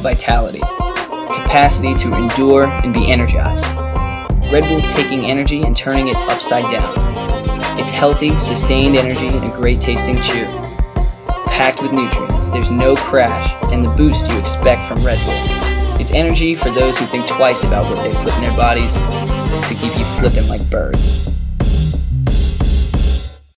vitality, capacity to endure and be energized. Red Bull's taking energy and turning it upside down. It's healthy, sustained energy and a great tasting chew. Packed with nutrients, there's no crash, and the boost you expect from Red Bull. It's energy for those who think twice about what they put in their bodies to keep you flipping like birds.